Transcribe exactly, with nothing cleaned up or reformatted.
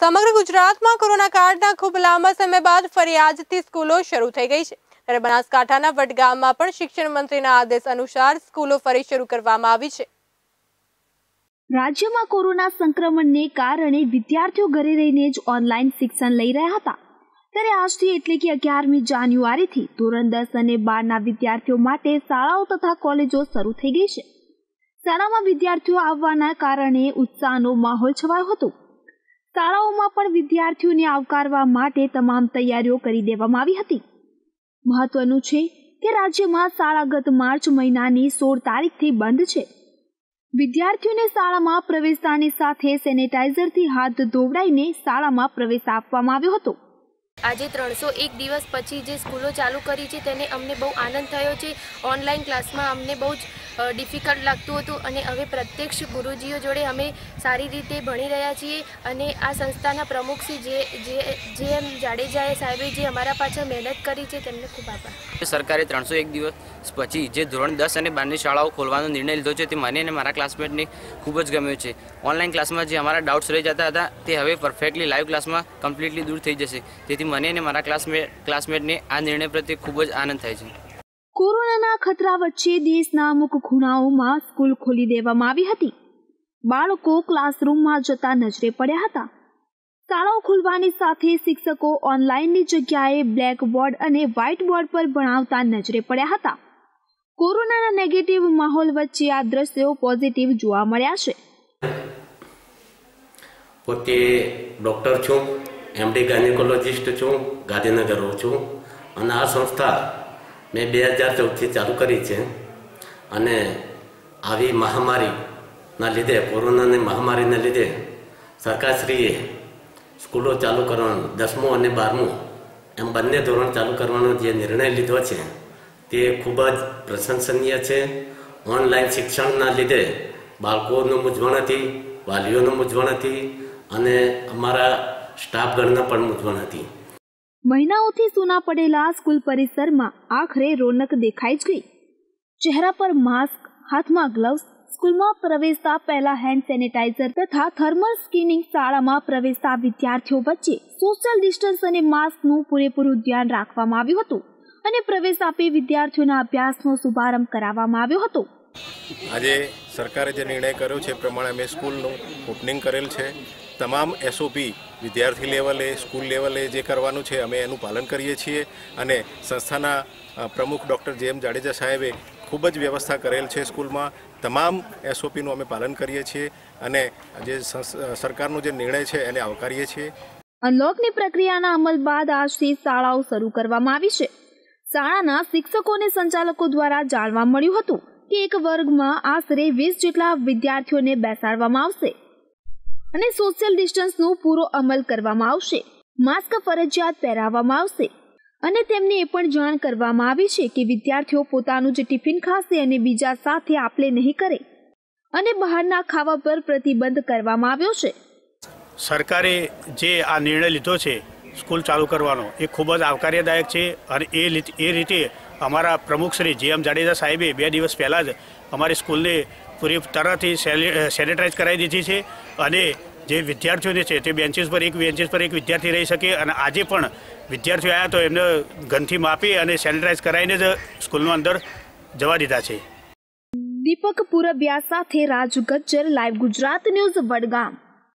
સમગ્ર ગુજરાતમાં કોરોના કાળના ખૂબ લાંબા સમય બાદ ફરી આજથી સ્કૂલો શરૂ થઈ ગઈ છે। ત્યારે બનાસકાંઠાના વડગામમાં પણ શિક્ષણ મંત્રીના આદેશ અનુસાર સ્કૂલો ફરી શરૂ કરવામાં આવી છે। રાજ્યમાં કોરોના સંક્રમણને કારણે વિદ્યાર્થીઓ ઘરે રહીને જ ઓનલાઈન શિક્ષણ લઈ રહ્યા હતા। ત્યારે આજથી એટલે કે અગિયારમી જાન્યુઆરીથી ધોરણ દસ અને બારના વિદ્યાર્થીઓ માટે શાળાઓ તથા કોલેજો શરૂ થઈ ગઈ છે। શાળામાં વિદ્યાર્થીઓ આવવાના કારણે ઉત્સાહનો માહોલ છવાયો હતો। શાળાઓમાં પણ વિદ્યાર્થીઓને આવકારવા માટે તમામ તૈયારીઓ કરી દેવામાં આવી હતી। મહત્વનું છે કે રાજ્યમાં શાળા ગત માર્ચ મહિનાની સોળ તારીખથી બંધ છે। વિદ્યાર્થીઓને શાળામાં પ્રવેશતાની સાથે સેનેટાઈઝરથી હાથ ધોવડાવીને શાળામાં પ્રવેશ આપવામાં આવ્યો હતો। આજે ત્રણસો એક દિવસ પછી જે સ્કૂલો ચાલુ કરી છે તેને અમને બહુ આનંદ થયો છે। ઓનલાઈન ક્લાસમાં અમને બહુ જ ડિફિકલ્ટ લાગતું હતું અને હવે પ્રત્યક્ષ ગુરુજીઓ જોડે અમે સારી રીતે ભણી રહ્યા છીએ અને આ સંસ્થાના પ્રમુખ શ્રી જે જે જે એમ જાડેજાએ સાહેબે જે અમારા પાછળ મહેનત કરી છે તેમને ખૂબ આભાર। સરકારે ત્રણસો એક દિવસ પછી જે ધોરણ દસ અને બારની શાળાઓ ખોલવાનો નિર્ણય લીધો છે તે મને અને મારા ક્લાસમેટને ખૂબ જ ગમ્યો છે। ઓનલાઈન ક્લાસમાં જે અમારા ડાઉટ્સ રહી જતા હતા તે હવે પરફેક્ટલી લાઈવ ક્લાસમાં કમ્પ્લીટલી દૂર થઈ જશે। તેથી મને અને મારા ક્લાસમેટ ક્લાસમેટને આ નિર્ણય પ્રત્યે ખૂબ જ આનંદ થાય છે। કોરોનાના ખતરા વચ્ચે દેશના અમુક ખૂણાઓમાં સ્કૂલ ખોલી દેવામાં આવી હતી। બાળકો ક્લાસરૂમમાં જતા નજરે પડ્યા હતા। શાળાઓ ખુલવાની સાથે શિક્ષકો ઓનલાઈનની જગ્યાએ બ્લેકબોર્ડ અને વ્હાઇટ બોર્ડ પર ભણાવતા નજરે પડ્યા હતા। કોરોનાના નેગેટિવ માહોલ વચ્ચે આ દ્રશ્યો પોઝિટિવ જોવા મળ્યા છે। પોતે ડોક્ટર છું, એમડી ગાયનેકોલોજીસ્ટ છું, ગાંધીનગર રહું છું અને આ સંસ્થા મેં બે હજાર ચૌદથી ચાલુ કરી છે અને આવી મહામારીના લીધે કોરોનાની મહામારીના લીધે સરકારશ્રીએ સ્કૂલો ચાલુ કરવાનું દસમું અને બારમું એમ બંને ધોરણ ચાલુ કરવાનો જે નિર્ણય લીધો છે તે ખૂબ જ પ્રશંસનીય છે। ઓનલાઈન શિક્ષણના લીધે બાળકોનું મૂંઝવણ હતી, વાલીઓનું મૂંઝવણ હતી અને અમારા સ્ટાફગણને પણ મૂંઝવણ હતી। મહિનાઓથી સૂના પડેલા સ્કૂલ પરિસરમાં આખરે રોનક દેખાઈ જ ગઈ। ચહેરા પર માસ્ક, હાથમાં ગ્લવ્સ, સ્કૂલમાં પ્રવેશતા પહેલા હેન્ડ સેનેટાઈઝર તથા થર્મલ સ્કીનિંગ, શાળામાં પ્રવેશતા વિદ્યાર્થીઓ વચ્ચે સોશિયલ ડિસ્ટન્સ અને માસ્કનું પૂરેપૂરું ધ્યાન રાખવામાં આવ્યું હતું અને પ્રવેશ આપી વિદ્યાર્થીઓના અભ્યાસનો શુભારંભ કરાવવામાં આવ્યો હતો। આજે સરકારે જે નિર્ણય કર્યો છે એ પ્રમાણે અમે સ્કૂલનું ઓપનિંગ કરેલ છે। તમામ એસઓપી વિદ્યાર્થી લેવલે, સ્કૂલ લેવલે જે કરવાનું છે અમે એનું પાલન કરીએ છીએ અને સંસ્થાના પ્રમુખ ડૉક્ટર જે એમ જાડેજા સાહેબે ખૂબ જ વ્યવસ્થા કરેલ છે। સ્કૂલમાં તમામ એસઓપીનું અમે પાલન કરીએ છીએ અને જે સરકારનો જે નિર્ણય છે એને આવકારીએ છીએ। અનલોકની પ્રક્રિયાના અમલ બાદ આજથી શાળાઓ શરૂ કરવામાં આવી છે। શાળાના શિક્ષકો અને સંચાલકો દ્વારા જાણવા મળ્યું હતું કે એક વર્ગમાં આશરે વીસ જેટલા વિદ્યાર્થીઓને બેસાડવામાં આવશે અને સોશિયલ ડિસ્ટન્સનો પૂરો અમલ કરવામાં આવશે। માસ્ક ફરજિયાત પહેરાવવામાં આવશે અને તેમને એ પણ જાણ કરવામાં આવી છે કે વિદ્યાર્થીઓ પોતાનું જ ટિફિન ખાશે અને બીજા સાથે આપલે નહીં કરે અને બહારના ખાવા પર પ્રતિબંધ કરવામાં આવ્યો છે। સરકારે જે આ નિર્ણય લીધો છે સ્કૂલ ચાલુ કરવાનો એ ખૂબ જ આવકાર્યદાયક છે અને એ એ રીતે અમારા પ્રમુખ શ્રી જે એમ જાડેજા સાહેબે બે દિવસ પહેલાં જ અમારી સ્કૂલને પૂરી તરહથી સેનેટાઈઝ કરાવી દીધી છે અને જે વિદ્યાર્થીઓને છે તે બેન્ચીસ પર એક બેન્ચીસ પર એક વિદ્યાર્થી રહી શકે અને આજે પણ વિદ્યાર્થીઓ આવ્યા તો એમને ગનથી માપી અને સેનેટાઈઝ કરાવીને જ સ્કૂલનો અંદર જવા દીધા છે। દીપક પુરબિયા સાથે રાજુ ગજ્જર, લાઈવ ગુજરાત ન્યૂઝ, વડગામ।